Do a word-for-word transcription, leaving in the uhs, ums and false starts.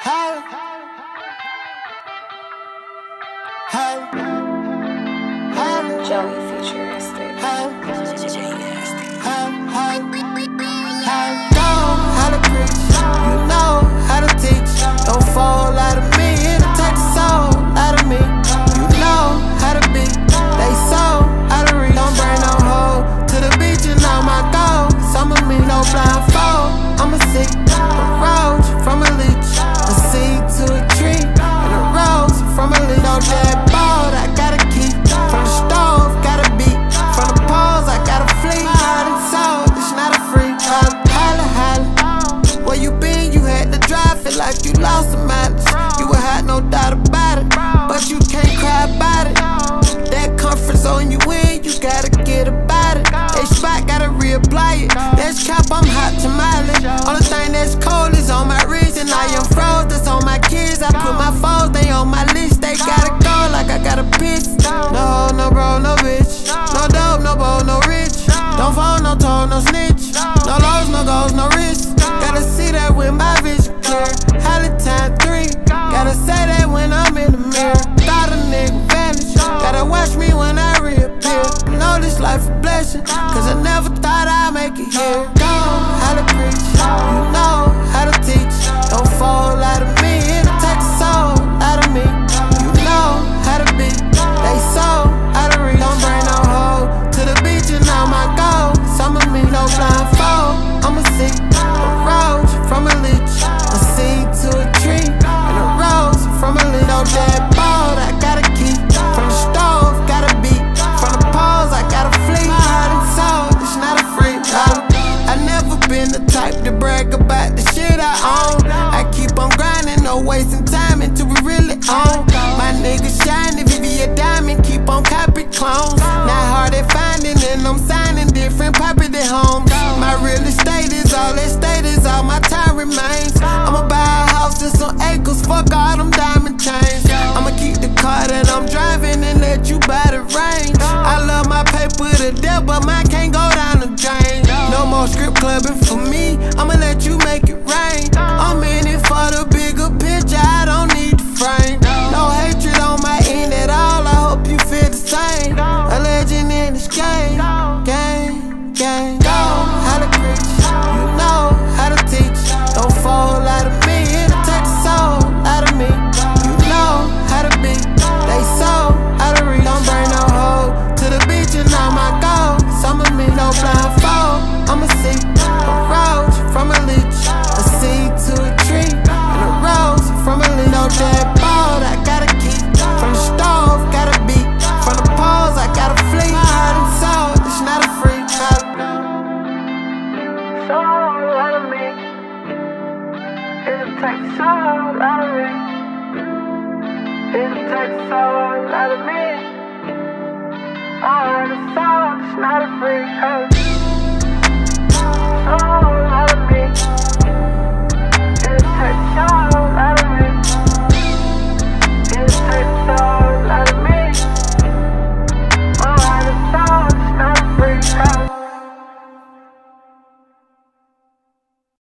Hey, hey, hey, Joey Futuristic. hey, hey, hey, hey. Know how to preach, you know how to teach. Don't fall out of me, it'll take the soul out of me. You know how to be, they so out of reach. Don't bring no hoe to the beach, you know my goal. Some of me no blindfold, I'm a sick, a roach from a leech, a seed to a tree, and a rose from a leech. No dead ball, I gotta keep from the stove, gotta beat from the poles, I gotta flee. Heart and soul, it's not a free. Holla, holla, where you been? You had to drive, feel like you lost the mileage. You would have no doubt about it, but you can't cry about it. That comfort zone you in, you gotta get about it. That spot gotta reapply it. That's cap, I'm hot tamale. Only thing that's cold is on my wrist, and I am froze. That's on my kids. I put my foes, they on my list. They gotta go like I got a piss. No hoe, no bro, no bitch. No dope, no bow, no rich. Don't fall, no toe, no snitch. No lows, no goals, no risk. Gotta see that with my vision clear. Holly time three. Gotta say that when I'm in the mirror. Thought a nigga vanished. Gotta watch me when I reappear. Know this life a blessing, cause I never thought I'd make it here. Know how to preach, you know how to teach. Don't fall out of me, it'll take the soul out of me. You know how to be, they so out of reach. Don't bring no hoe to the beach, you know my goal. Some of me no blindfold, I'm a sick, a roach from a leech, a seed to a tree, and a rose from a leech. No dead ball, I gotta keep from the stove, gotta beat from the poles, I gotta flee. My heart and soul, it's not a free. I, I never been the type to brag about the shit I own. I keep on grinding, no wasting time until we really own. My niggas shining, Vivi a diamond, keep on copy clones. Not hard at finding, and I'm signing different property homes. My real estate is all that status, all my time remains. I'ma buy a house and some acres, fuck all them diamond chains. I'ma keep the car that I'm driving and let you buy the range. I love my paper to death, but mine can't go down the drain. No more strip clubbing for me, I'ma let you make it rain. I'm in it for the bigger picture, I don't need the frame. No hatred on my end at all, I hope you feel the same. A legend in this game, game, game. Know how to preach, you know how to teach. Don't fall out of me, it'll take the soul out of me. You know how to be, they so out of reach. Don't bring no hoe to the beach, you know my goal. Some of me no blindfold, I'm a sick, a roach from a leech, a seed to a tree, and a rose from a leech. No dead ball, I gotta keep from the stove, gotta beat from the poles, I gotta flee. My heart and soul, it's not a free cop. Soul out of me, it'll take soul out of me. It'll take soul out of me. My heart and soul, it's not a free cop. Soul out of me, it'll take soul.